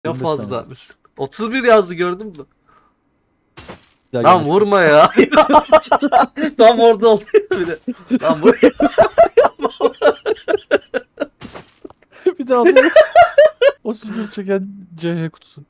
Ne 25 saniye. fazla. 31 yazdı, gördün mü? Daha Lan gelmek vurma ya. Tam orada oluyor bir de. Lan vur. istiyorum. Bir daha 30. 31 çeken CH kutusu.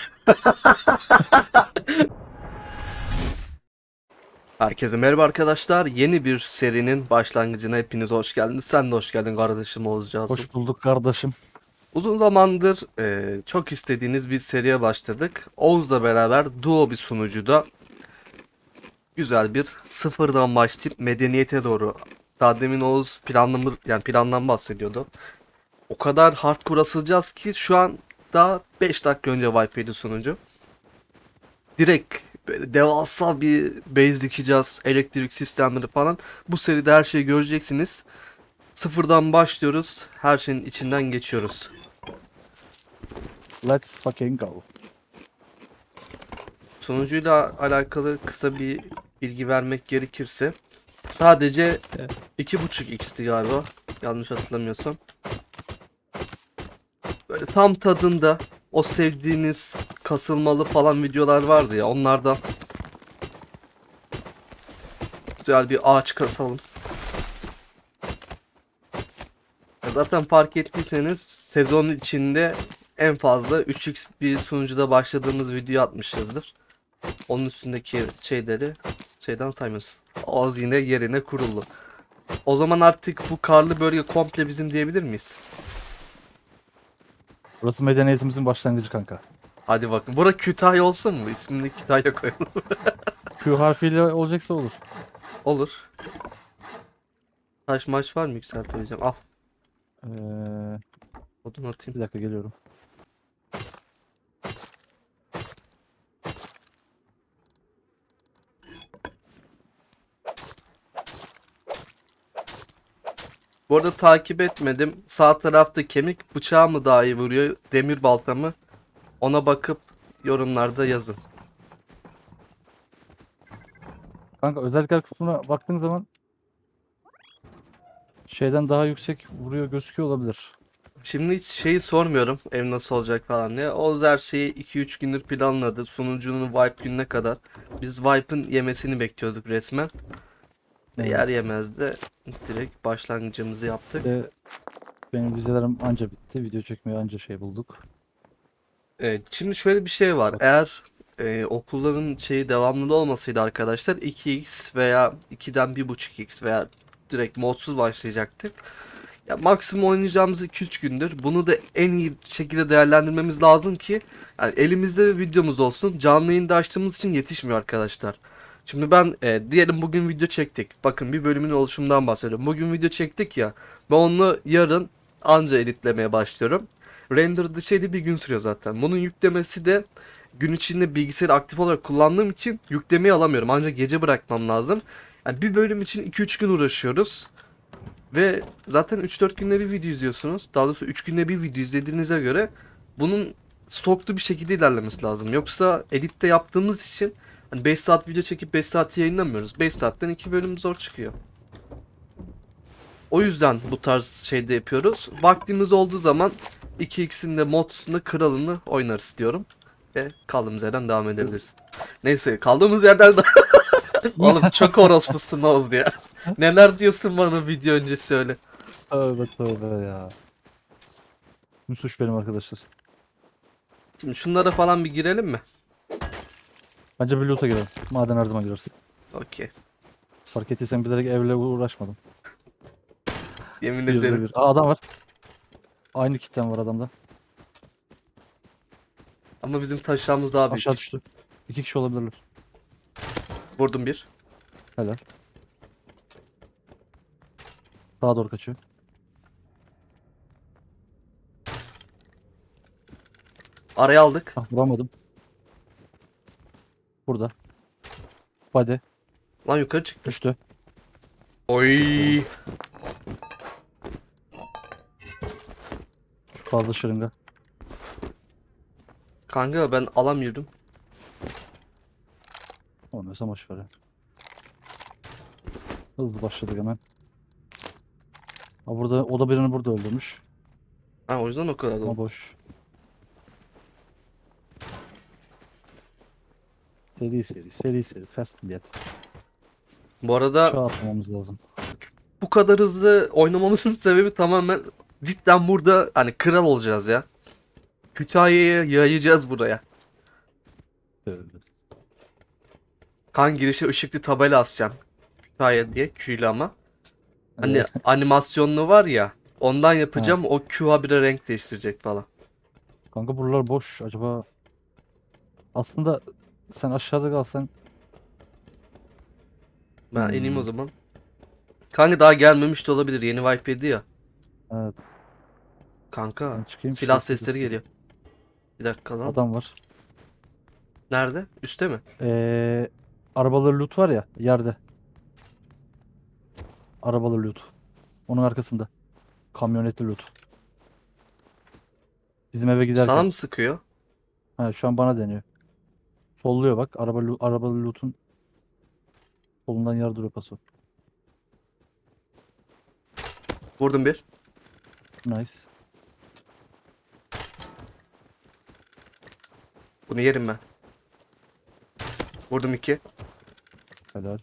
Herkese merhaba arkadaşlar. Yeni bir serinin başlangıcına hepiniz hoş geldiniz. Sen de hoş geldin kardeşim Oğuz Cansu. Hoş bulduk kardeşim. Uzun zamandır çok istediğiniz bir seriye başladık. Oğuz'la beraber duo bir sunucuda güzel bir sıfırdan başlayıp medeniyete doğru. Daha demin Oğuz plandan bahsediyordu. O kadar hardcore asılacağız ki şu an daha 5 dakika önce wipe'ydi sunucu. Direkt böyle devasa bir base dikeceğiz, elektrik sistemleri falan. Bu seride her şeyi göreceksiniz. Sıfırdan başlıyoruz, her şeyin içinden geçiyoruz. Let's fucking go. Sunucuyla alakalı kısa bir bilgi vermek gerekirse sadece 2.5x'ti galiba, yanlış hatırlamıyorsam. Böyle tam tadında o sevdiğiniz kasılmalı falan videolar vardı ya, onlardan güzel bir ağaç kasalım. Zaten fark ettiyseniz sezon içinde en fazla 3x bir sunucuda başladığımız video atmışızdır. Onun üstündeki şeyden saymıyoruz. Oğuz yine yerine kuruldu. O zaman artık bu karlı bölge komple bizim diyebilir miyiz? Burası medeniyetimizin başlangıcı kanka. Hadi bakın. Bura Kütahya olsun mu? İsmini Kütahya koyalım. Q harfiyle olacaksa olur. Olur. Taş maç var mı yükseltebileceğim? Al. Ee, Odun atayım. bir dakika geliyorum. Bu arada takip etmedim. Sağ tarafta kemik bıçağı mı daha iyi vuruyor? Demir balta mı? Ona bakıp yorumlarda yazın. Kanka özellikler kısmına baktığın zaman şeyden daha yüksek vuruyor gözüküyor olabilir. Şimdi hiç şeyi sormuyorum, ev nasıl olacak falan diye. Oğuz her şeyi 2-3 gündür planladı. Sunucunun wipe gününe kadar. Biz wipe'ın yemesini bekliyorduk resmen. Ve Evet. yer yemez de direkt başlangıcımızı yaptık. Benim vizelerim anca bitti. Video çekmeye anca şey bulduk. Evet, şimdi şöyle bir şey var. Bak. Eğer okulların şeyi devamlı olmasaydı arkadaşlar 2x veya 2'den 1.5x veya direkt modsuz başlayacaktık. Ya maksimum oynayacağımız 2-3 gündür. Bunu da en iyi şekilde değerlendirmemiz lazım ki yani elimizde videomuz olsun. Canlı yayında açtığımız için yetişmiyor arkadaşlar. Şimdi ben diyelim bugün video çektik. Bakın bir bölümün oluşumundan bahsediyorum. Bugün video çektik ya. Ben onu yarın anca editlemeye başlıyorum. Render şeyde bir gün sürüyor zaten. Bunun yüklemesi de gün içinde bilgisayarı aktif olarak kullandığım için yüklemeyi alamıyorum. Ancak gece bırakmam lazım. Yani bir bölüm için 2-3 gün uğraşıyoruz. Ve zaten 3-4 günde bir video izliyorsunuz. Daha doğrusu 3 günde bir video izlediğinize göre bunun stoklu bir şekilde ilerlemesi lazım. Yoksa editte yaptığımız için hani 5 saat video çekip 5 saat yayınlamıyoruz. 5 saatten 2 bölüm zor çıkıyor. O yüzden bu tarz şeyde yapıyoruz. Vaktimiz olduğu zaman 2x'in de modsunda kralını oynarız diyorum. Ve kaldığımız yerden devam edebiliriz. Neyse, kaldığımız yerden Oğlum çok orospusun oldu ya. Neler diyorsun bana video öncesi öyle. Tövbe tövbe ya. Bu suç benim arkadaşlar. Şimdi şunlara falan bir girelim mi? Bence bir loot'a girelim. Maden her zaman gireriz. Okey. Fark ettiysen bilerek evle uğraşmadım. Yemin Bir de ederim. bir. Aa, adam var. Aynı kitten var adamda. Ama bizim taşlarımız daha Aşağı büyük. düştü. 2 kişi olabilirler. Vurdum bir. Helal. Sağa doğru kaçıyor. Araya aldık. Ah, vuramadım. Burada. Hadi. Lan yukarı çıktı. Düştü. Oy. Şu fazla şırınga. Kanka ben alamıyorum. Olmuyorsa boş ver. Hızlı başladık hemen. Ha, burada o da birini burada öldürmüş. Ha, o yüzden o kadar da. Ama boş. Seri seri seri seri. Fast millet. Bu arada Çağ atlamamız lazım. bu kadar hızlı oynamamızın sebebi tamamen cidden burada hani kral olacağız ya. Kütahya'ya yayacağız buraya. Evet. Kan girişi ışıklı tabela asacağım. Kütahya diye Q'yle ama. Hani animasyonlu var ya. Ondan yapacağım. O Q habire renk değiştirecek falan. Kanka buralar boş. Acaba aslında sen aşağıda kalsan Ben ineyim o hmm, zaman. Kanka daha gelmemiş de olabilir. Yeni wipe yedi ya. evet Kanka ben çıkayım silah şey sesleri göstereyim. geliyor. Bir dakika lan. Adam var. Nerede? Üste mi? Ee, arabaları loot var ya yerde. Arabalı loot. Onun arkasında. Kamyonetli loot. Bizim eve Sana giderken. mı sıkıyor? Ha, şu an bana deniyor. Solluyor bak. Arabalı loot'un solundan yardır paso. Vurdum bir. Nice. Bunu yerim ben. Vurdum iki. Helal.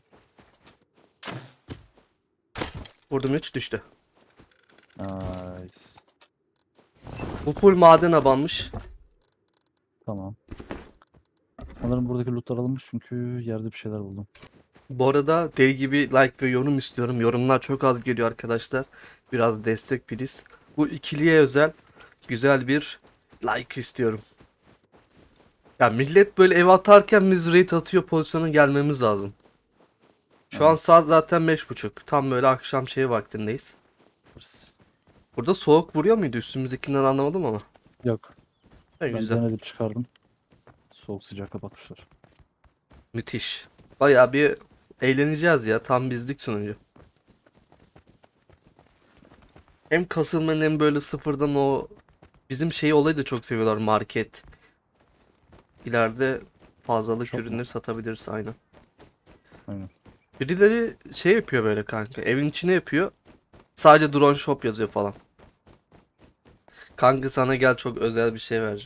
Vurdum üç düştü. Nice. Bu full maden abanmış. Tamam. Sanırım buradaki lootlar alınmış çünkü yerde bir şeyler buldum. Bu arada deli gibi like ve yorum istiyorum. Yorumlar çok az geliyor arkadaşlar. Biraz destek please. Bu ikiliye özel güzel bir like istiyorum. Ya millet böyle ev atarken biz raid atıyor pozisyona gelmemiz lazım. Şu an Evet. saat zaten 5:30. Tam böyle akşam şey vaktindeyiz. Burada soğuk vuruyor muydu? Üstümüzdekinden anlamadım ama. Yok. Ne Ben güzel. denedim çıkardım. Soğuk sıcak kapatmışlar. Müthiş. Bayağı bir eğleneceğiz ya. Tam bizlik sunucu. Hem kasılmanın hem böyle sıfırdan o bizim şey olayı da çok seviyorlar market. İleride fazlalık Shop mu? ürünleri satabiliriz aynen. Aynen. Birileri şey yapıyor böyle kanka. Evin içine yapıyor. Sadece drone shop yazıyor falan. Kanka sana gel çok özel bir şey vereceğim.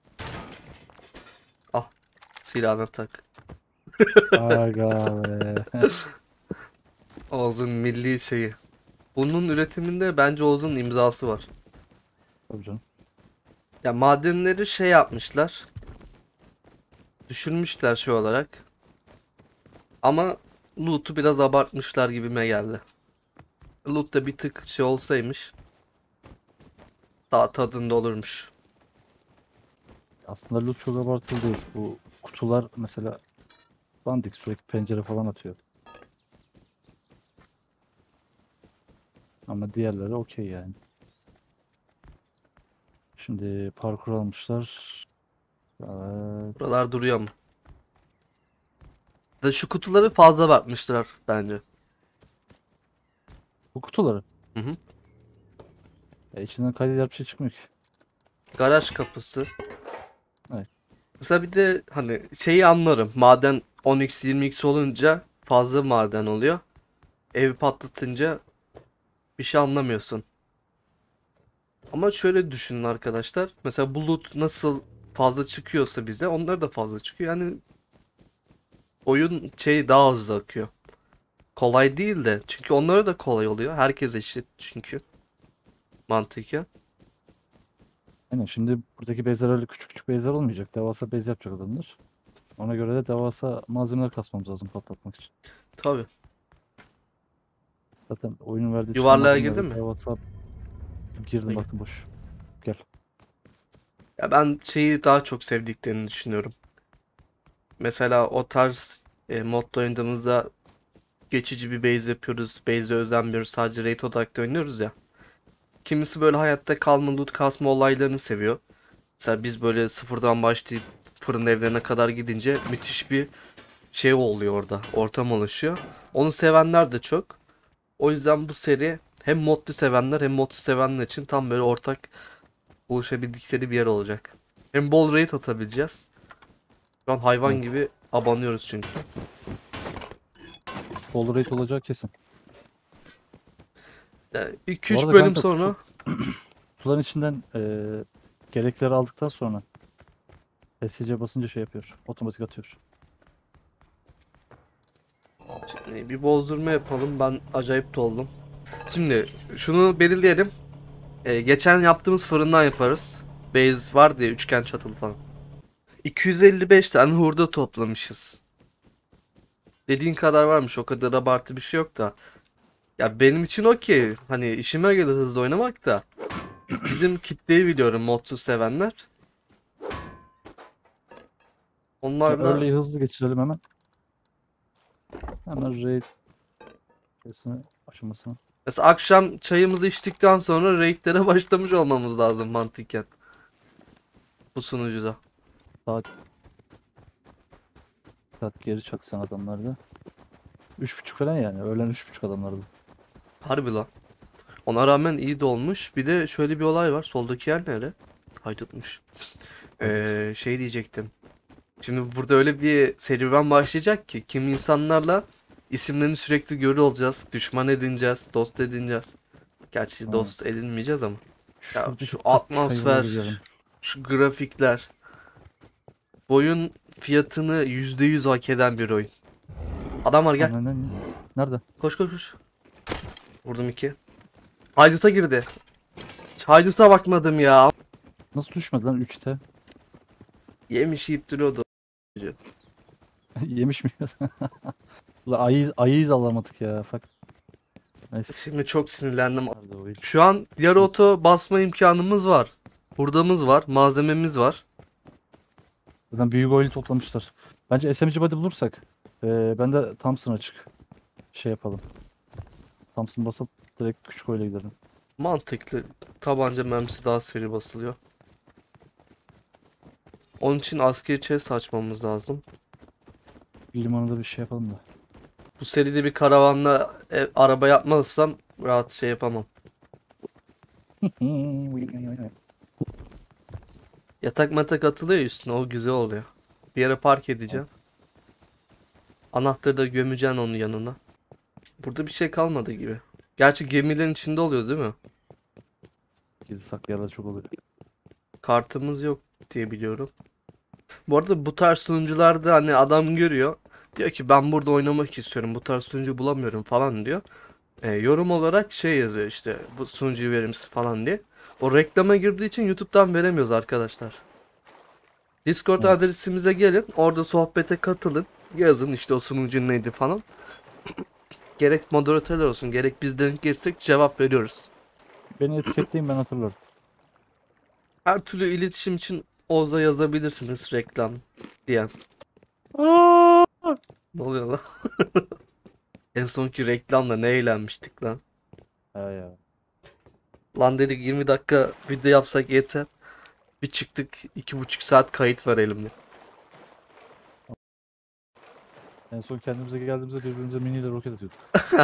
Al. Silahına tak. Aga be. Oğuz'un milli şeyi. Bunun üretiminde bence Oğuz'un imzası var. Tabii canım. Ya madenleri şey yapmışlar. Düşürmüşler şey olarak. Ama loot'u biraz abartmışlar gibime geldi. Loot da bir tık şey olsaymış. Daha tadında olurmuş. Aslında loot çok abartılı değil. Bu kutular mesela dandik sürekli pencere falan atıyor. Ama diğerleri okey yani. Şimdi parkur almışlar. Evet. Buralar duruyor mu? Da şu kutuları fazla bakmışlar bence. Bu kutuları. Hı hı. İçinden kaydeder bir şey çıkmıyor ki. Garaj kapısı. Evet. Mesela bir de hani şeyi anlarım. Maden 10x 20x olunca fazla maden oluyor. Evi patlatınca bir şey anlamıyorsun. Ama şöyle düşünün arkadaşlar. Mesela bulut nasıl fazla çıkıyorsa bize onlar da fazla çıkıyor. Yani oyun şey daha hızlı akıyor. Kolay değil de. Çünkü onlara da kolay oluyor. Herkes eşit çünkü. Mantıken. Aynen şimdi buradaki base'ler öyle küçük küçük base'ler olmayacak. Devasa base yapacak adamlar. Ona göre de devasa malzemeler kasmamız lazım patlatmak için. Tabii. Zaten oyunun verdiği çıkan Yuvarlığa girdin malzemeler mi? devasa girdim Ay. baktım boş. Gel. Ya ben şeyi daha çok sevdiklerini düşünüyorum. Mesela o tarz modda oynadığımızda geçici bir base yapıyoruz. Base'e özenmiyoruz. Sadece raid odaklı oynuyoruz ya. Kimisi böyle hayatta kalma, loot kasma olaylarını seviyor. Mesela biz böyle sıfırdan başlayıp fırın evlerine kadar gidince müthiş bir şey oluyor orada. Ortam oluşuyor. Onu sevenler de çok. O yüzden bu seri hem modlu sevenler hem modsuz sevenler için tam böyle ortak buluşabildikleri bir yer olacak. Hem bol raid atabileceğiz. Şu an hayvan Evet. gibi abanıyoruz çünkü. Full rate olacağı kesin. Yani Bu 2-3 arada bölüm kanka sonra kutuların içinden gerekleri aldıktan sonra SC basınca şey yapıyor. Otomatik atıyor. Bir bozdurma yapalım. Ben acayip doldum. Şimdi şunu belirleyelim. Geçen yaptığımız fırından yaparız. Base var diye üçgen çatılı falan. 255 tane hurda toplamışız. Dediğin kadar varmış. O kadar abartı bir şey yok da. Ya benim için okey. Hani işime gelir hızlı oynamak da. Bizim kitleyi biliyorum modsuz sevenler. Ya Onlarla early'yi hızlı geçirelim hemen. Hemen raid kesme aşamasına. mesela akşam çayımızı içtikten sonra raidlere başlamış olmamız lazım mantıken. Bu sunucuda. Saat, saat geri çak sen adamlarda. 3.30 falan yani. Öğlen 3.30 adamlarda. Harbi lan. Ona rağmen iyi de olmuş. Bir de şöyle bir olay var. Soldaki yer nere? Haydutmuş. Haydut. Şey diyecektim. Şimdi burada öyle bir serüven başlayacak ki kim insanlarla isimlerini sürekli görüyor olacağız. Düşman edineceğiz. Dost edineceğiz. Gerçi Ha. dost edinmeyeceğiz ama. Ya Şuradaki şu taktik hayvana atmosfer, gidelim. şu grafikler. Oyun fiyatını %100 hak eden bir oyun. Adam var gel. Anneanne nerede? Koş koş koş. Vurdum iki. Haydut'a girdi. Haydut'a bakmadım ya. Nasıl düşmedi lan 3'te? Yemiş yiyip duruyordu. Yemiş mi? Ulan ayıyı da alamadık ya. Fuck. Neyse. Şimdi çok sinirlendim. Nerede o il? Şu an yarı oto basma imkanımız var. Hurdamız var, malzememiz var. Zaten büyük oil toplamışlar. Bence SMG body bulursak. Ben de Thompson açık. Şey yapalım. Thompson basıp direkt küçük oil'e gidelim. Mantıklı. Tabanca mermisi daha seri basılıyor. Onun için askeri chest açmamız lazım. Bir limanada bir şey yapalım da. Bu seride bir karavanla araba yapmazsam rahat şey yapamam. Yatak matak atılıyor üstüne, o güzel oluyor. Bir yere park edeceğim. Anahtarı da gömeceksin onun yanına. Burada bir şey kalmadı gibi. Gerçi gemilerin içinde oluyor değil mi? Gizli saklı yerler çok oluyor. Kartımız yok diye biliyorum. Bu arada bu tarz sunucularda hani adam görüyor. Diyor ki ben burada oynamak istiyorum. Bu tarz sunucu bulamıyorum falan diyor. Yorum olarak şey yazıyor işte bu sunucuyu verir misin falan diye. O reklama girdiği için YouTube'dan veremiyoruz arkadaşlar. Discord Evet. adresimize gelin. Orada sohbete katılın. Yazın işte o sunucu neydi falan. Gerek moderatörler olsun gerek biz denk girsek cevap veriyoruz. Beni etiketleyin ben hatırlarım. Her türlü iletişim için Oz'a yazabilirsiniz reklam diyen. Ne oluyor lan? En sonki reklamda ne eğlenmiştik lan. He ya. Lan dedik 20 dakika video yapsak yeter. Bir çıktık 2,5 saat kayıt var elimde. En son kendimize geldiğimizde birbirimize miniyle roket atıyorduk.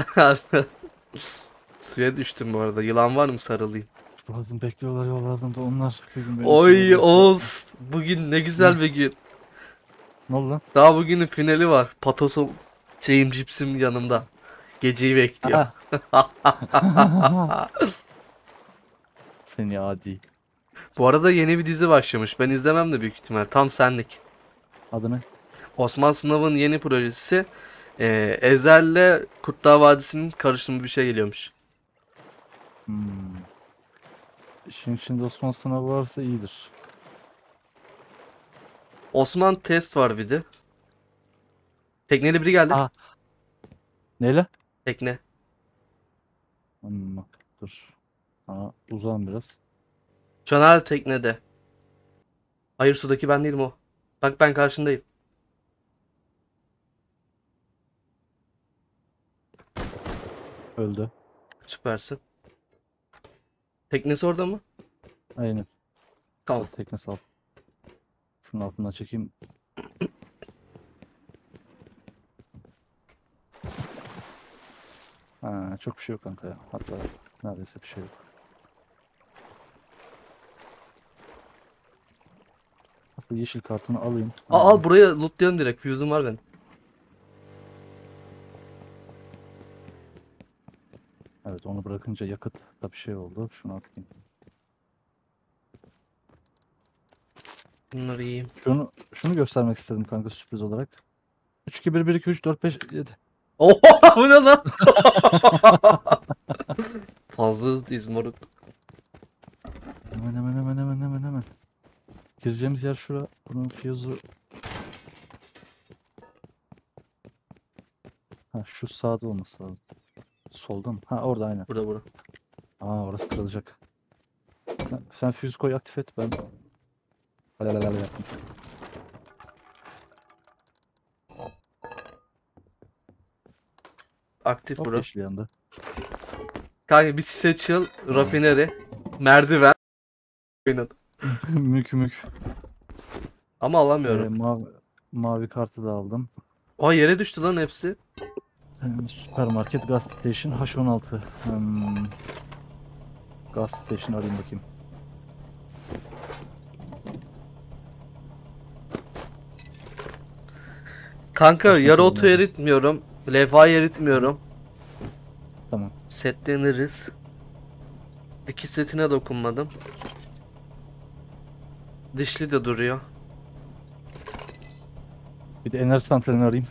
Suya düştüm bu arada. Yılan var mı sarılayım? Boğazım bekliyorlar yol ağzında onlar. Bir gün beni suya Oy bıraktılar. Oğuz. Bugün ne Ne? güzel bir gün. Ne oldu lan? Daha bugünün finali var. Patosum şeyim cipsim yanımda. Geceyi bekliyor. Aha. Seni adi. Bu arada yeni bir dizi başlamış. Ben izlemem de büyük ihtimal. Tam senlik. Adı ne? Osman Sınav'ın yeni projesi. Ezel'le Kurtlar Vadisi'nin karışımı bir şey geliyormuş. Hmm. İşin içinde Osman sınavı varsa iyidir. Osman test var bir de. Tekneyle biri geldi. Aa. Neyle? Tekne. Hmm. Dur. Aa, uzağım biraz. Şu an hala teknede. Hayır sudaki ben değilim o. Bak ben karşındayım. Öldü. Süpersin. Teknesi orada mı? Aynen. Tamam. O tekne sal. Şunun altından çekeyim. Ha, çok bir şey yok kanka ya. Hatta neredeyse bir şey yok. Aslında yeşil kartını alayım. Al buraya lootlayalım direkt. Fuse'um var benim. Evet onu bırakınca yakıt da bir şey oldu. Şunu atayım. Bunları yiyeyim. Şunu göstermek istedim kanka sürpriz olarak. 3 2 1 1 2 3 4 5 7. Oha bu ne lan? Fazla hızlıyız moruk. Hemen. Gireceğimiz yer şura. Bunun fuse'u. Ha şu sağda olması lazım. Solda mı? Ha orada aynen. Burada. Aa orası kırılacak. Sen fuse koy aktif et ben. Lalalala yaptım. Aktif Çok bura. yeşil yandı. Kanka bir seçil, rafineri, merdiven. Oynadım. Mük. Ama alamıyorum. Mavi kartı da aldım. Aa yere düştü lan hepsi. Süpermarket gas station H16. Gas station arayayım bakayım. Kanka Başka yarı türlü oto nerede? eritmiyorum. Levha eritmiyorum. Tamam. Setleniriz. Dikiş setine dokunmadım. Dişli de duruyor. Bir de enerji santralini arayayım.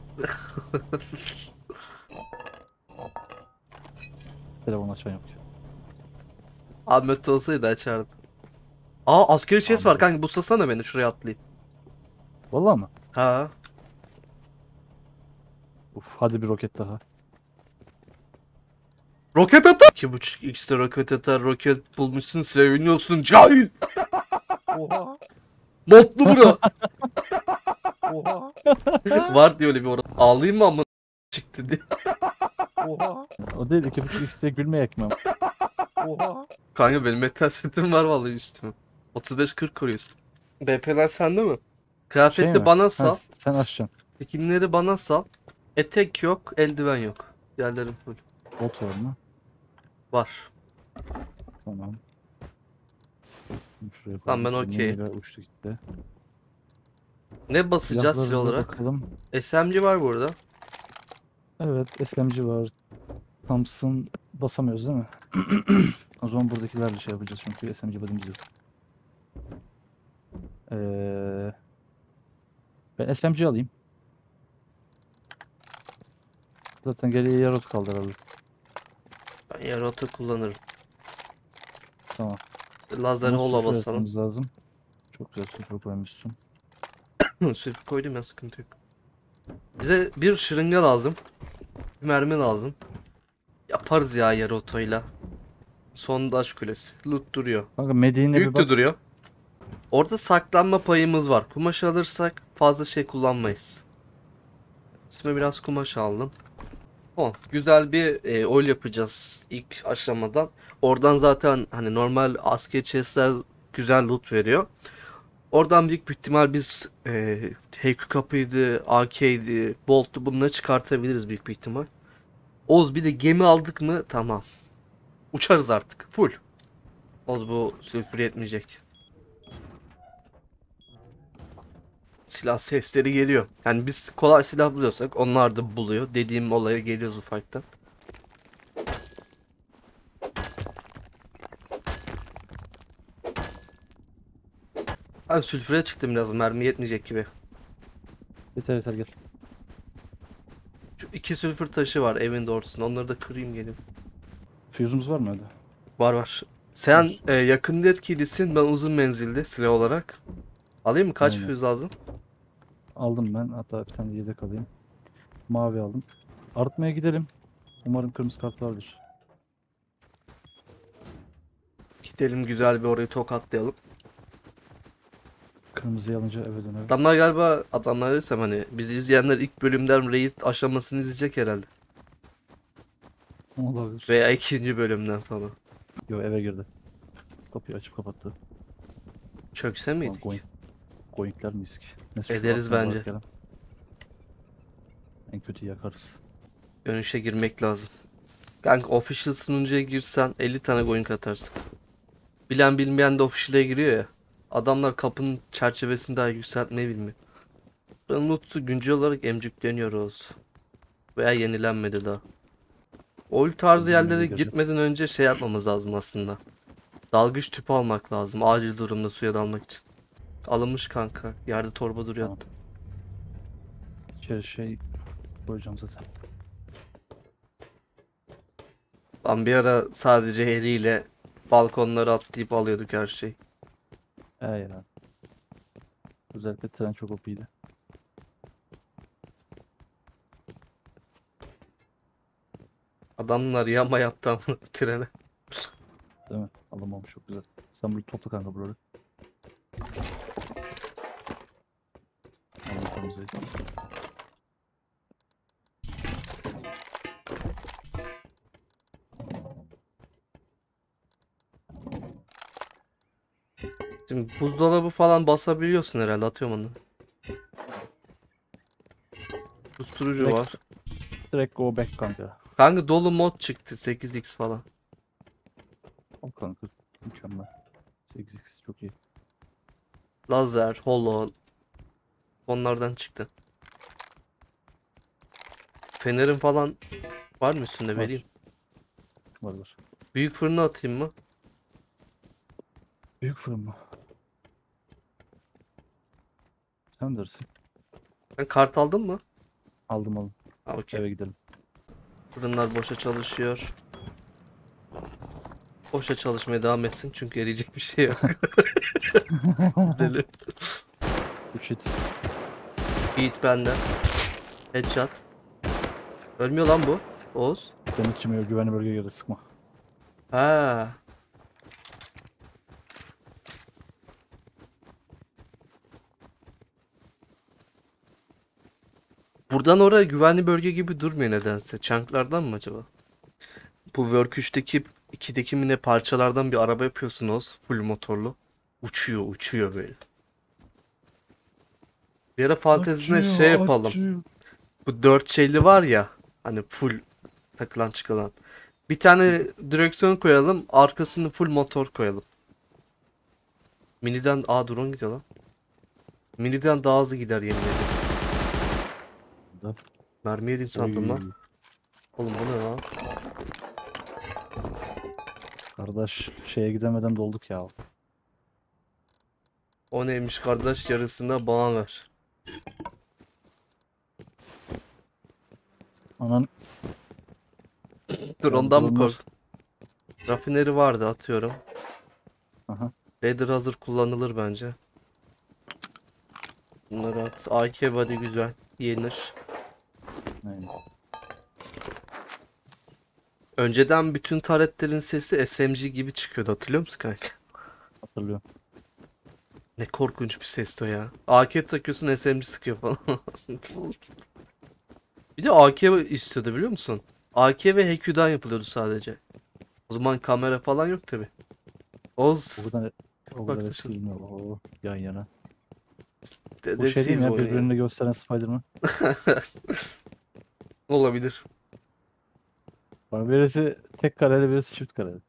Telefon açan yok. Ahmet olsaydı açardı. Aa askeri chest var Anladım. kanka, buslasana beni şuraya atlayayım. Vallahi mı? Ha. Uf, hadi bir roket daha. Roket atar. 2.5x'te roket atar, roket bulmuşsun, seviniyorsun cahil. Oha. Modlu bura. Oha. Var diye öyle bir orada. Ağlayayım mı ama çıktı diye. Oha. O değil 2.5x'te gülmeyek mi? Oha. Kanka benim metal setim var vallahi üstüme. 35-40 koruyorsun. BP'ler sende mi? Kıyafeti Şey mi? bana Ha, sal. sen açacaksın. Skinleri bana sal. Etek yok, eldiven yok. Diğerlerim full. Bot var mı? Var. Tamam. Bunu şuraya Tamam, ben koyayım. okeyim. Neyle uçtu gitti. Ne basacağız silah Silahlarımıza olarak? bakalım. SMG var burada. Evet, SMG var. Thompson basamıyoruz değil mi? O zaman buradakilerle şey yapacağız çünkü SMG badimiz yok. Ben SMG alayım. Zaten geriye yarot kaldı herhalde. Ben yarı oto kullanırım. Tamam. Lazer Buna hola sülfür basalım. atmamız lazım. Çok güzel sülfür koymuşsun. Sülfür koydum ya, sıkıntı yok. Bize bir şırınga lazım. Bir mermi lazım. Yaparız ya yarı otoyla. Sondaj kulesi. Loot duruyor. Kanka Medine'e bir Büyük de bak. duruyor. Orada saklanma payımız var. Kumaş alırsak fazla şey kullanmayız. Üstüme biraz kumaş aldım. O güzel bir oil yapacağız ilk aşamadan. Oradan zaten hani normal asker chestler güzel loot veriyor. Oradan büyük bir ihtimal biz HQ kapıydı, AK'ydi, bolt'tu, bunları çıkartabiliriz büyük bir ihtimal. Oz bir de gemi aldık mı tamam. Uçarız artık full. Oz bu sülfür yetmeyecek. Silah sesleri geliyor. Yani biz kolay silah buluyorsak onlar da buluyor. Dediğim olaya geliyoruz ufaktan. Abi sülfüre çıktım biraz, mermi yetmeyecek gibi. Yeter gel. Şu iki sülfür taşı var evin doğrusunda. Onları da kırayım gelin. Fuse'umuz var mı öyle? Var. Sen Var. yakında etkilisin. Ben uzun menzilde silah olarak. Alayım mı? Kaç Aynen. füze lazım? Aldım ben. Hatta bir tane de yedek alayım. Mavi aldım. Arıtmaya gidelim. Umarım kırmızı kart vardır. Gidelim güzel bir orayı tokatlayalım. Kırmızıyı alınca eve dönelim. Adamlar galiba, adamlar desem hani bizi izleyenler ilk bölümden raid aşamasını izleyecek herhalde. Olabilir. Veya ikinci bölümden falan. Yo eve girdi. Kapıyı açıp kapattı. Çökse Ulan miydik? Goinkler miyiz ki? Neyse, şu Ederiz atmaya bence. bakalım. En kötü yakarız. Dönüşe girmek lazım. Kanka official sunucuya girsen 50 tane coin atarsın. Bilen bilmeyen de official'e giriyor ya. Adamlar kapının çerçevesini daha yükseltmeyi bilmiyor. Loot'u güncel olarak emcikleniyoruz. Veya yenilenmedi daha. Oil tarzı Bilmem yerlere ne göreceğiz. gitmeden önce şey yapmamız lazım aslında. Dalgıç tüpü almak lazım. Acil durumda suya dalmak için. Alınmış kanka. Yerde torba duruyor. Tamam. İçeri şey koyacağım zaten. Lan bir ara sadece eliyle balkonları atlayıp alıyorduk her şeyi. Ya. Özellikle tren çok OP'ydi. Adamlar yama yaptı ama trene. Değil mi? Alınmamış çok güzel. Sen bunu topla kanka buraları. Alın temizleyin. Şimdi buzdolabı falan basabiliyorsun herhalde, atıyorum onu. Susturucu var. Direkt, direkt go back kanka. Kanka dolu mod çıktı 8x falan. Al kanka. Mükemmel. 8x çok iyi. Lazer, holo onlardan çıktı. Fenerin falan var mı üstünde, Var. vereyim. Var. Büyük fırına atayım mı? Büyük fırın mı? Sen dersin. Sen kart aldın mı? Aldım. Ha, okey. Eve gidelim. Fırınlar boşa çalışıyor. Boşa çalışmaya devam etsin çünkü eriyecek bir şey yok. Deli. 3 hit. Beat bende. Headshot. Ölmüyor lan bu. Oğuz. Benim içime güvenli bölgeye girdi sıkma. Ha. Buradan oraya güvenli bölge gibi durmuyor nedense. Chunk'lardan mı acaba? Bu Work 3'teki 2'deki mi ne parçalardan bir araba yapıyorsunuz. Full motorlu. Uçuyor böyle. Bir ara fantezine şey yapalım. Açıyor. Bu 4 şeyli var ya. Hani full takılan çıkılan. Bir tane direksiyon koyalım. Arkasını full motor koyalım. Mini'den... Aa, drone gidiyor lan. Mini'den daha hızlı gider yemin ederim. Mermi yedin sandım lan. Oy. Oğlum bu ne lan? Kardeş şeye gidemeden dolduk ya. O neymiş kardeş, yarısını bana ver. Anan Dur, yani ondan mı dronlar. korktun? Rafineri vardı, atıyorum. Aha. Raider hazır kullanılır bence. Bunları at. AK body güzel. Yenir. Aynen. Önceden bütün taretlerin sesi SMG gibi çıkıyordu, hatırlıyor musun kanka? Hatırlıyorum. Ne korkunç bir sesti o ya. AK takıyorsun, SMG sıkıyor falan. Bir de AK istiyordu, biliyor musun? AK ve HQ'dan yapılıyordu sadece. O zaman kamera falan yok tabi. Oz O kadar eski baksana. bilmiyorum. Oo, yan yana. Bu şey değil Dedesiyiz mi bu ya oyun ya. birbirini gösteren Spider-Man. Olabilir. Bak birisi tek kareli birisi çift kareli.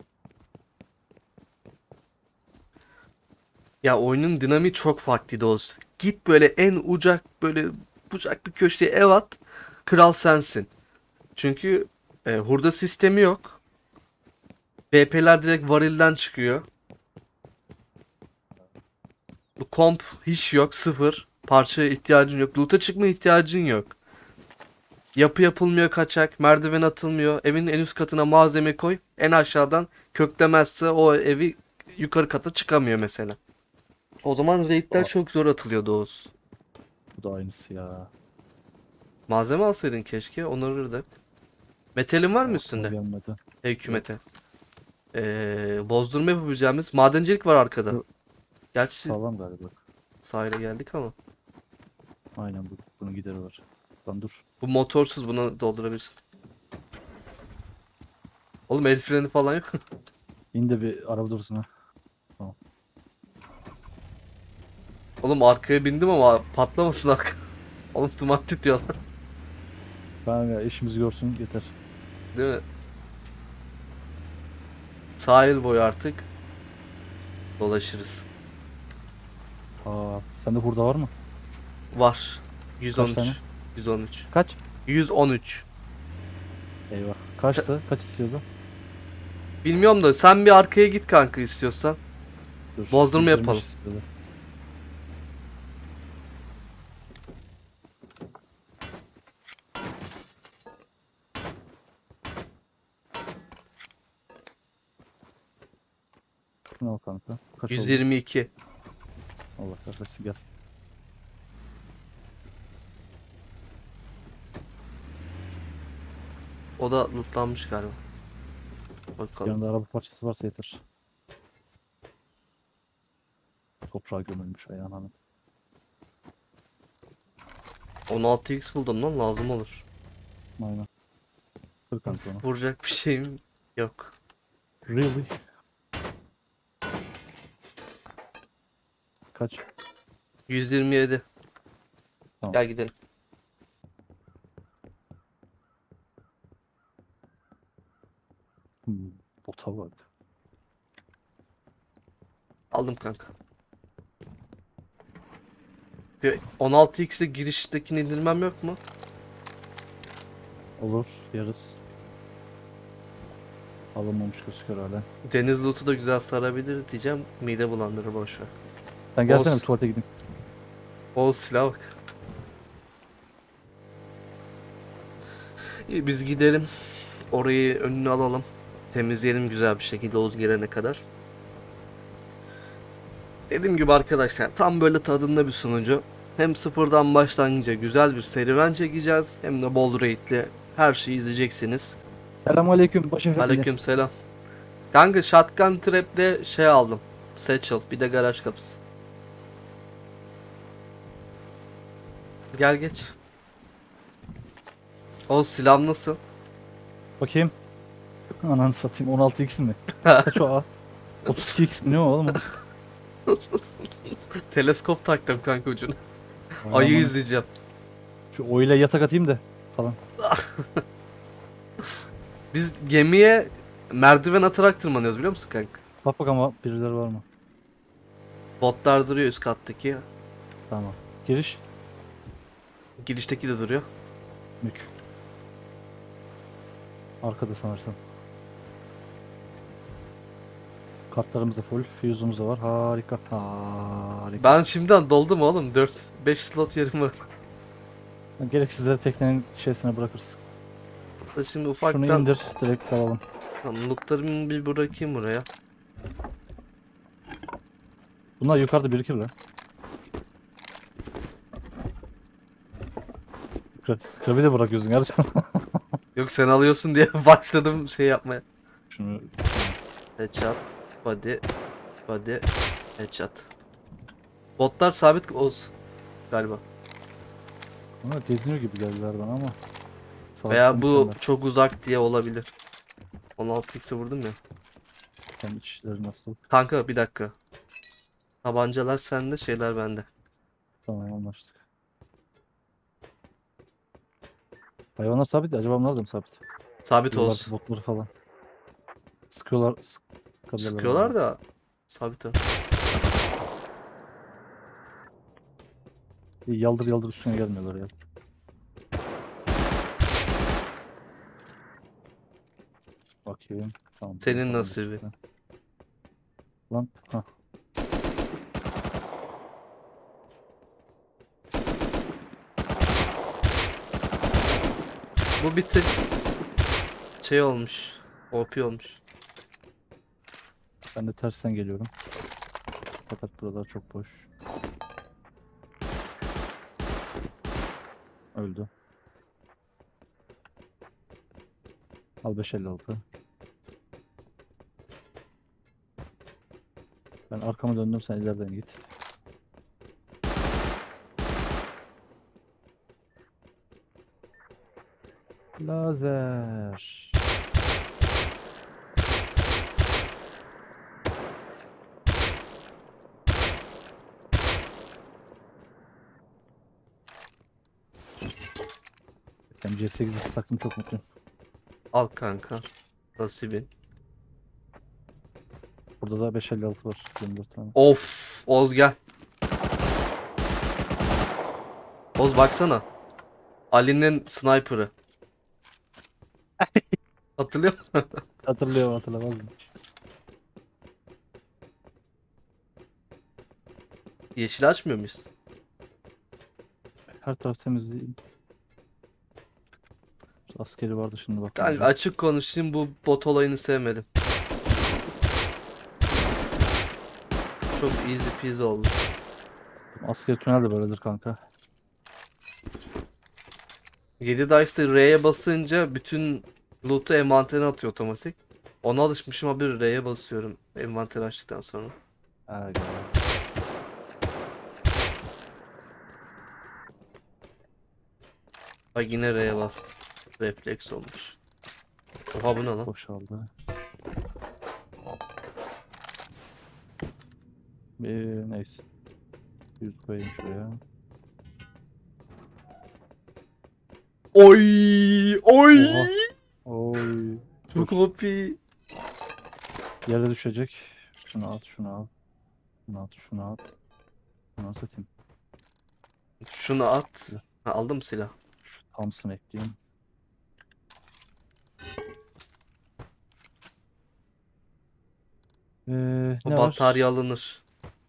Ya oyunun dinamiği çok farklıydı Oz. Git böyle en ucak, böyle bucak bir köşeye ev at. Kral sensin. Çünkü hurda sistemi yok. BP'ler direkt varilden çıkıyor. Bu komp hiç yok, sıfır. Parçaya ihtiyacın yok. Loot'a çıkma ihtiyacın yok. Yapı yapılmıyor kaçak. Merdiven atılmıyor. Evin en üst katına malzeme koy. En aşağıdan köklemezse o evi yukarı kata çıkamıyor mesela. O zaman raidler Aa, çok zor atılıyordu Oğuz. bu da aynısı ya. Malzeme alsaydın keşke, onarırdık. Metalin var mı Aklıma üstünde? gelmedi. Yok. Hükümete. Bozdurma yapabileceğimiz madencilik var arkada. Şu Gerçi sağlam galiba. sahile geldik ama. Aynen bunun gideri var. Lan dur. Bu motorsuz, buna doldurabilirsin. Oğlum el freni falan yok. İn de bir araba dursun ha. Tamam. Oğlum arkaya bindim ama patlamasın arka. Oğlum duman tutuyor lan. Tamam ya işimizi görsün yeter. Değil mi? Sahil boyu artık dolaşırız. Sende hurda var mı? Var. Kaç tane? 113. 113. Kaç? 113. Eyvah. Sen- Kaçtı? Kaç istiyordu? Bilmiyorum da sen bir arkaya git kanka istiyorsan. Dur. Bozdurma 125 yapalım. istiyordu. Şunu al kanka. Kaç oldu? 122. Allah kahretsin gel. O da lootlanmış galiba. Bakalım. Yanında araba parçası varsa yeter. Toprağa gömülmüş ayağına. 16x buldum lan, lazım olur. Aynen. Kır kanka onu. Vuracak bir şeyim yok. Really? Kaç? 127. Tamam. Gel gidelim. Bota bak. Aldım kanka. Bir 16x'e giriştekini indirmem yok mu? Olur. Yarız. Alınmamış gözüküyor hala. Deniz loot'u da güzel sarabilir diyeceğim. Mide bulandırır, boş ver. Sen gelsene Olsun. bir tuvalete gideyim. O silah bak. İyi, biz gidelim. Orayı önüne alalım. Temizleyelim güzel bir şekilde Oğuz gelene kadar. Dediğim gibi arkadaşlar, tam böyle tadında bir sunucu. Hem sıfırdan başlangıca güzel bir serüven çekeceğiz. Hem de bol raid'li her şeyi izleyeceksiniz. Selamünaleyküm başefendi. Aleykümselam. Kanka shotgun trap'le şey aldım. Satchel, bir de garaj kapısı. Gel geç. O silah nasıl? Bakayım. Ananı satayım 16x mi? Kaç o a? 32x mi ne o oğlum? Teleskop taktım kanka ucuna. Vay Ayı aman. izleyeceğim. Şu oyla yatak atayım da falan. Biz gemiye merdiven atarak tırmanıyoruz, biliyor musun kanka? Bak bakalım birileri var mı? Botlar duruyor üst kattaki. Tamam. Giriş. Girişteki de duruyor. Mük. Arkada sanırsam. Kartlarımız da full. Fuse'umuz da var. Harika. Harika. Ben şimdiden doldum oğlum. 4-5 slot yerim var. Gereksizleri teknenin şeysine bırakırız. Şimdi Şunu ufaktan indir. Direkt alalım. tamam, lootlarımı bir bırakayım buraya. Bunlar yukarıda birikir lan. Krabi de bırakıyorsun gerçekten. Yok, sen alıyorsun diye başladım şey yapmaya. Şunu Headshot, body, body, headshot. Botlar sabit olsun galiba. Ama geziniyor gibi geldiler bana ama. Veya Sağlıklı bu mükemmel. çok uzak diye olabilir. 16x'e vurdum ya. Kendi içleri nasıl? Kanka bir dakika. Tabancalar sende, şeyler bende. Tamam anlaştık. Hayvanlar sabit. Acaba bunlar da mı sabit? Sabit Yıllar olsun. botları falan. Sıkıyorlar. Sıkıyorlar da sabit ol. Yaldır yaldır üstüne gelmiyorlar ya. Bakayım. Tamam. Senin tamam, nasibi. tamam. Lan. Hah. Bu bir tık şey olmuş. OP olmuş. Ben de tersten geliyorum. Fakat buralar çok boş. Öldü. Al 556. Ben arkama döndüm, sen ileriden git. Lazer. Ben C8X taktım, çok mutluyum. Al kanka. Nasibin. Burada da 556 var. 24 tane. Of, Oz gel. Oz baksana. Ali'nin sniper'ı. Hatırlıyor musun? Hatırlıyorum, hatırlamaz mı? Yeşil açmıyor muyuz? Her taraf temiz değil. Askeri vardı şimdi Kanka bak. açık konuşayım, bu bot olayını sevmedim. Çok easy peasy oldu. Askeri tünel de böyledir kanka. 7 dice'da R'ye basınca bütün loot'u envanterine atıyor otomatik. Ona alışmışım abi, R'ye basıyorum envanteri açtıktan sonra. Ha, gel. Bak yine R'ye bastım. Refleks olmuş. Oha bu ne lan? Boşaldı. Neyse. 100 koyayım şuraya. Oy! Oy! Oha. Oy. Çok Dur. OP. Yere düşecek. Şunu at, şunu al. Şunu at, şunu at. Şunu satayım. Şunu at. Ha, aldım silah. Şu Thompson ekleyeyim. Bu Ne batarya var? alınır.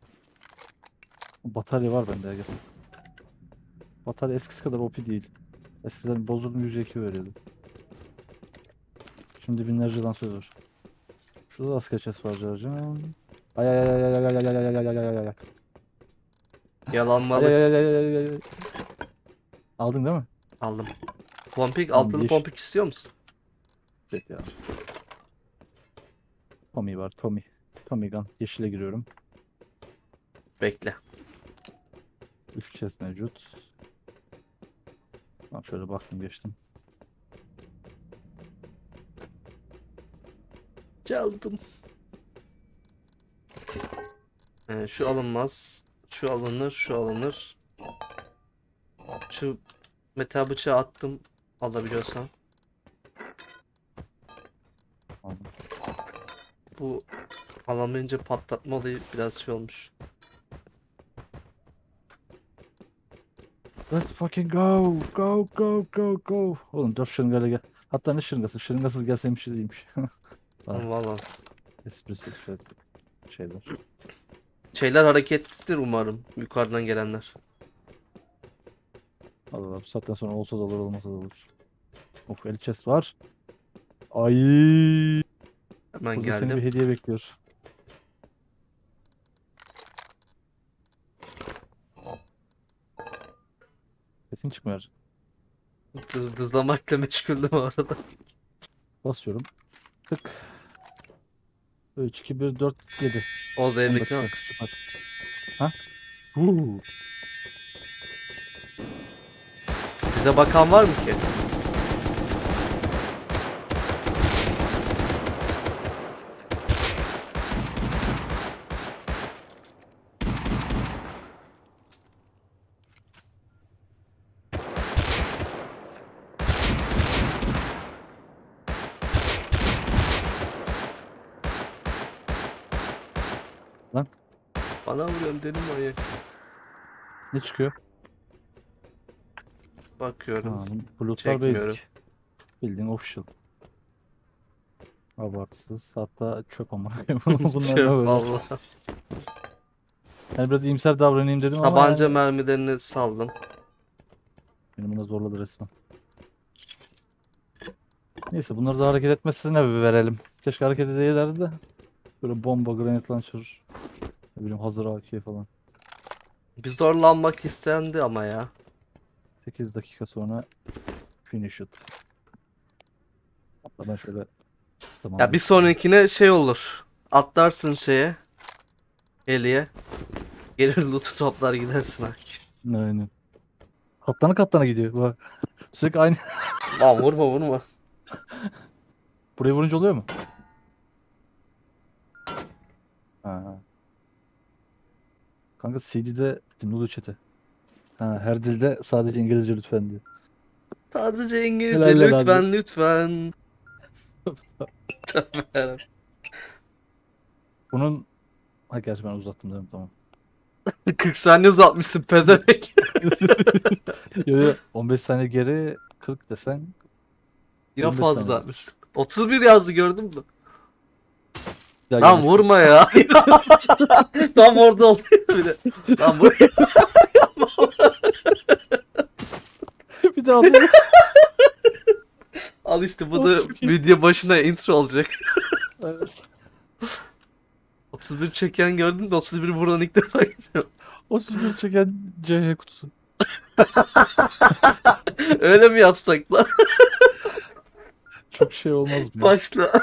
Batarya var bende. Gel. Batarya eskisi kadar OP değil. Eskiden bozuldu 102 veriyordu. Şimdi binlerce dansöz var. Şurada da asker chest var canım. Ay ay ay ay ay ay ay ay ay ay ay ay ay ay. Ay Yalanmalık ay ay ay ay ay ay. Aldın değil mi? aldım. Pompik, Tamam, altılı yeş- pompik istiyor musun? Peki ya. Tommy var, Tommy. Tommy gun. Yeşile giriyorum. Bekle. 3 chest mevcut. Tamam, şöyle baktım geçtim. Çaldım. Şu alınmaz. Şu alınır, şu alınır. Şu metal bıçağı attım. Alabiliyorsan. Aldım. Bu alamayınca patlatma olayı biraz şey olmuş. Let's fucking go. Go go go go. Oğlum 4 şırıngayla gel. Hatta ne şırıngası? Şırıngasız gelsem bir şey değilmiş. Var. Valla. Esprisi şöyle şeyler. Şeyler hareketlidir umarım. Yukarıdan gelenler. Allah bu saatten sonra olsa da olur olmasa da olur. Of, el chest var. Ay. Hemen Burada seni bir geldim. hediye bekliyor. Kesin çıkmıyor. Dızlamakla meşguldüm o arada. Basıyorum. Tık. 3, 2, 1, 4, 7. Oğuz 10 evdekine dakika. bak. Süper. Ha? Huu. Bize bakan var mı ki? Lan Bana vuruyorum dedim manyak. ne çıkıyor? Bakıyorum. Ha, bulutlar Çekmiyorum. basic. Bildiğin official. Abartısız. Hatta çöp ama. Bunlar ne Çöp böyle? valla. Yani biraz iyimser davranayım dedim ama Tabanca yani mermilerini saldım. beni buna zorladı resmen. Neyse, bunları da hareket etmesine bir verelim. Keşke hareket edeylerdi de. Böyle bomba, granit launcher. Ne bileyim, hazır AK falan. Bir zorlanmak istendi ama ya. 8 dakika sonra finish it. Hatta ben şöyle Ya bir sonrakine şey olur. Atlarsın şeye. Eliye. Gelir loot'u toplar gidersin artık. aynen. Katlana katlana gidiyor. Bak. Sürekli aynı. Lan vurma vurma. Buraya vurunca oluyor mu? Ha. Kanka CD'de dinliyordu chat'i. Ha, her dilde sadece İngilizce lütfen diyor. Sadece İngilizce Helal helal lütfen lütfen. Bunun... Ha, gerçi ben uzattım değil mi? Tamam. 40 saniye uzatmışsın pezevenk. Yo, yo, 15 saniye geri 40 desen Yine 15 fazla saniye. uzatmışsın. 31 yazdı gördün mü? Bir daha Lan gelmek vurma ya. Tam orada oluyor bir de. Lan vur. istiyorum. Bir daha atacağım. Al işte bu Of, da çok iyi. video başına intro olacak. Evet. 31 31 çeken gördüm de 31 buradan ilk defa görüyorum. 31 çeken CH kutusu. Öyle mi yapsak lan? Çok şey olmaz mı ya? Başla.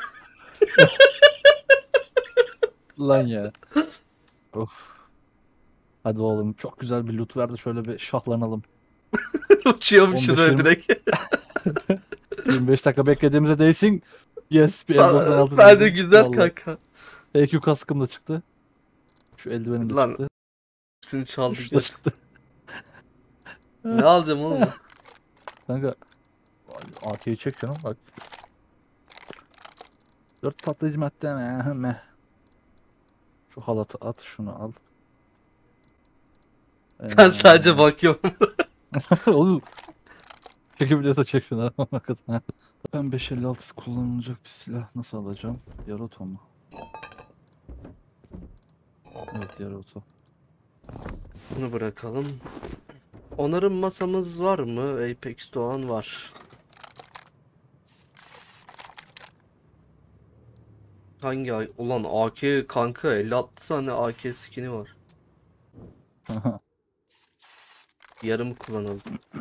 Lan ya. Of. Hadi oğlum çok güzel bir loot ver de şöyle bir şahlanalım. Uçuyormuşuz öyle 15-20 direkt. 25 dakika beklediğimize değsin. Yes bir M96 Bence DB'm çıktı güzel valla. kanka. EQ kaskım da çıktı. Şu eldivenim de Lan çıktı. hepsini çaldı Şu da gitti. çıktı. Ne alacağım oğlum? Kanka AK'yi çek canım bak. 4 patlayıcı madde mi? Şu halatı at şunu al. Ben sadece bakıyorum. Oğlum çekebiliyorsa çek şunu. Hakikaten. Ben 556 kullanılacak bir silah nasıl alacağım? Yaroto mu? Evet Yaroto. Bunu bırakalım. Onarım masamız var mı? Apex Doğan var. Hangi ay? Ulan AK kanka 56 tane AK skin'i var. Yarımı kullanalım.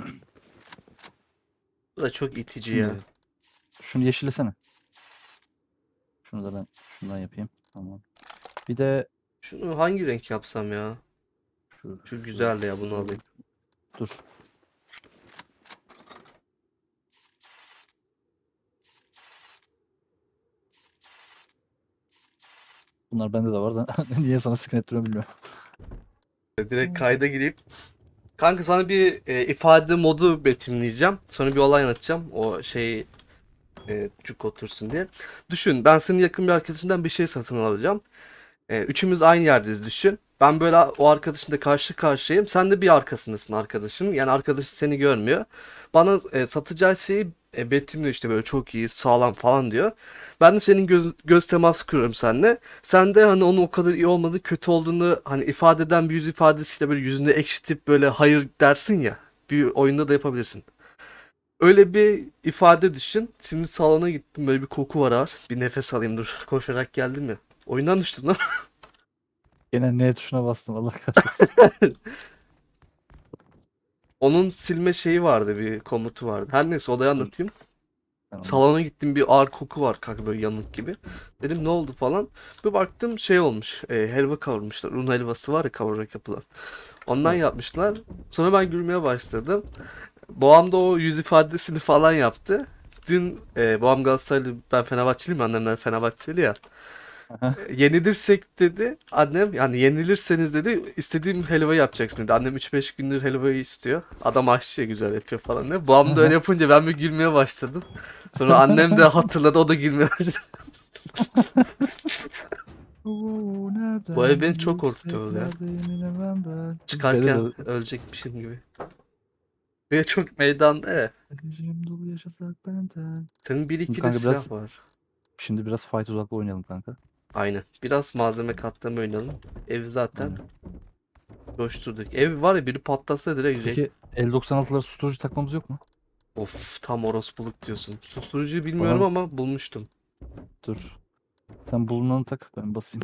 Bu da çok itici ya. Şimdi şunu yeşillesene. Şunu da ben şundan yapayım. Tamam. Bir de Şunu hangi renk yapsam ya? şu, Şu güzel ya, bunu alayım. dur. Bunlar bende de var da niye sana skin ettiriyorum bilmiyorum. Direkt kayda gireyim. Kanka sana bir ifade modu betimleyeceğim. Sonra bir olay anlatacağım. O şeyi cuk otursun diye. Düşün, ben senin yakın bir arkadaşından bir şey satın alacağım. Üçümüz aynı yerdeyiz düşün. Ben böyle o arkadaşınla karşı karşıyayım. Sen de bir arkasındasın arkadaşın. Yani arkadaşı seni görmüyor. Bana satacağı şeyi betimliyor, işte böyle çok iyi, sağlam falan diyor. Ben de senin göz teması kuruyorum seninle. Sen de hani onun o kadar iyi olmadığı, kötü olduğunu hani ifade eden bir yüz ifadesiyle böyle yüzünde ekşitip böyle hayır dersin ya. Bir oyunda da yapabilirsin. Öyle bir ifade düşün. Şimdi salona gittim, böyle bir koku var. Bir nefes alayım, dur. Koşarak geldim ya. Oyundan düştün lan. Gene N tuşuna bastım Allah kahretsin. Onun silme şeyi vardı, bir komutu vardı. Her neyse, olayı Dur, anlatayım. ben onu- Salona gittim, bir ağır koku var kanka, böyle yanık gibi. Dedim ne oldu falan. Bir baktım şey olmuş. Helva kavurmuşlar. Un helvası var ya, kavurarak yapılan. Ondan Evet. yapmışlar. Sonra ben gülmeye başladım. Babam da o yüz ifadesini falan yaptı. Dün babam Galatasaraylı, ben Fenerbahçeliyim, annemler Fenerbahçeli ya. Aha. Yenilirsek dedi annem, yani yenilirseniz dedi istediğim helvayı yapacaksın dedi. Annem 3-5 gündür helvayı istiyor. Adam aşçı ya, güzel yapıyor falan ne. Babam da öyle Aha. yapınca ben bir gülmeye başladım. Sonra annem de hatırladı, o da gülmeye başladı. Oo, Bu ev nereden beni çok korkutuyor ya. yükseklerde yeminemem ben. Beni Çıkarken de ölecekmişim gibi. Ve çok meydanda ya. Acım dolu yaşasak benden. Senin bir Şimdi iki de kanka silah biraz var. şimdi biraz fight uzaklı oynayalım kanka. Aynen. Biraz malzeme katlama oynayalım. Ev zaten Aynen. coşturduk. Ev var ya, biri patlasa direkt Peki L96'lara susturucu takmamız yok mu? of, tam orospuluk diyorsun. Susturucuyu bilmiyorum Bana ama bulmuştum. dur. Sen bulunanı tak ben basayım.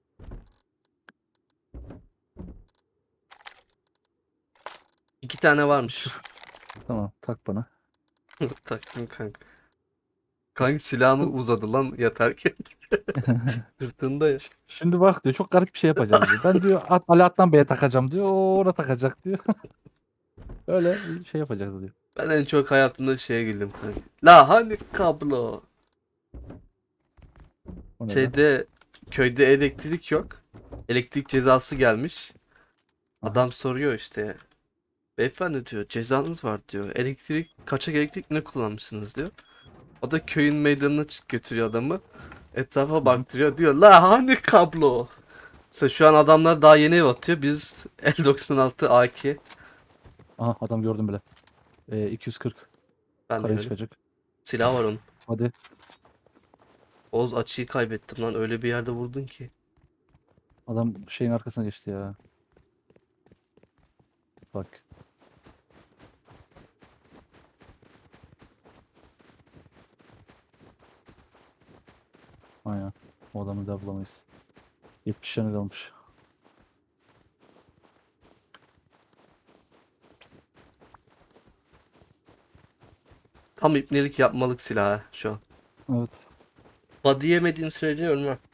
İki tane Şu, varmış. tamam tak bana. Taktım kanka. Kanka silahını uzadı lan yatarken. Sırtında ya. Şimdi bak diyor çok garip bir şey yapacağız diyor. Ben diyor Ali Atlan Bey'e takacağım diyor. O ona takacak diyor. Öyle bir şey yapacağız diyor. Ben en çok hayatımda şeye güldüm kanka. La hani kablo. O ne lan? Şeyde, köyde elektrik yok. Elektrik cezası gelmiş. Aha. Adam soruyor işte. Beyefendi diyor, cezanız var diyor. Kaçak elektrik ne kullanmışsınız diyor. O da köyün meydanına götürüyor adamı. Etrafa Hı hı. baktırıyor, diyor la hani kablo. Mesela şu an adamlar daha yeni ev atıyor. Biz L96 AK. Aha adam gördüm bile. 240 Ben de karaya gördüm. çıkacak. Silah var onun. Hadi. Oğuz, açıyı kaybettim lan. Öyle bir yerde vurdun ki. Adam şeyin arkasına geçti ya. Bak. Aynen. O adamı da bulamayız. 70 tane kalmış. Tam ipnelik yapmalık silah ha şu an. Evet. Body yemediğin sürece ölmem.